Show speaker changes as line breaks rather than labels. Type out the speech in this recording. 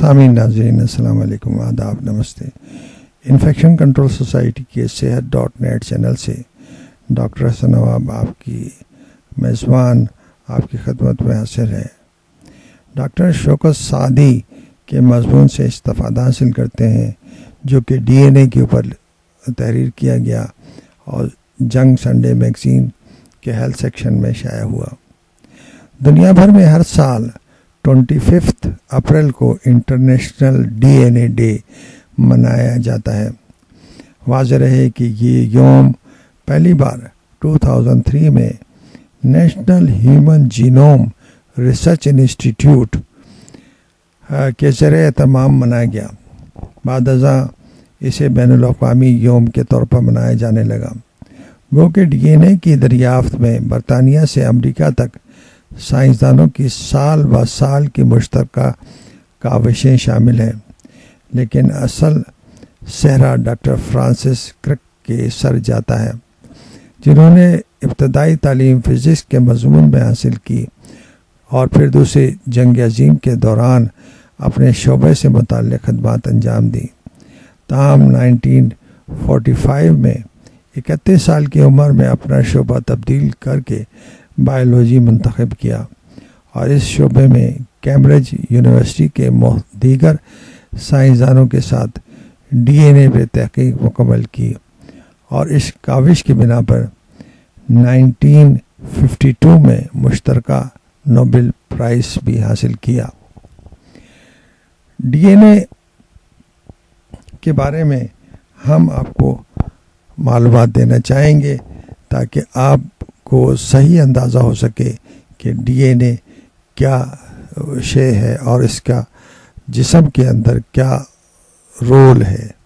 سامعین ناظرین السلام علیکم، آداب، نمستے۔ انفیکشن کنٹرول سوسائٹی کے صحت.net چینل سے ڈاکٹر حسن نواب آپ کی میزبان آپ کی خدمت میں حاضر ہے۔ ڈاکٹر شوکت سعدی کے مضمون سے استفادہ حاصل کرتے ہیں جو کہ ڈی این اے کے اوپر تحریر کیا گیا اور جنگ سنڈے میگزین کے ہیلتھ سیکشن میں شائع ہوا۔ دنیا بھر میں ہر سال 25 اپریل کو international D N A day منایا جاتا ہے۔ واضح رہے کہ یہ یوم پہلی بار 2003 میں national human genome research institute کے زیر اہتمام منایا گیا۔ بعد ازاں اسے بین الاقوامی یوم کے طور پر منایا جانے لگا۔ گو کہ ڈی این اے کی دریافت میں برطانیہ سے امریکہ تک سائنسدانوں کی سال بہ سال کی مشترکہ کاوشیں شامل ہیں، لیکن اصل صحرا ڈاکٹر فرانسس کرک کے سر جاتا ہے، جنہوں نے ابتدائی تعلیم فزکس کے مضمون میں حاصل کی اور پھر دوسری جنگ عظیم کے دوران اپنے شعبے سے متعلق خدمات انجام دیں۔ تاہم 1945 میں 31 سال کی عمر میں اپنا شعبہ تبدیل کر کے بائیولوجی منتخب کیا اور اس شعبے میں کیمبرج یونیورسٹی کے دیگر سائنسدانوں کے ساتھ ڈی این اے پہ تحقیق مکمل کی اور اس کاوش کی بنا پر 1952 میں مشترکہ نوبل پرائز بھی حاصل کیا۔ ڈی این اے کے بارے میں ہم آپ کو معلومات دینا چاہیں گے تاکہ آپ کو صحیح اندازہ ہو سکے کہ ڈی این اے کیا شے ہے اور اس کا جسم کے اندر کیا رول ہے۔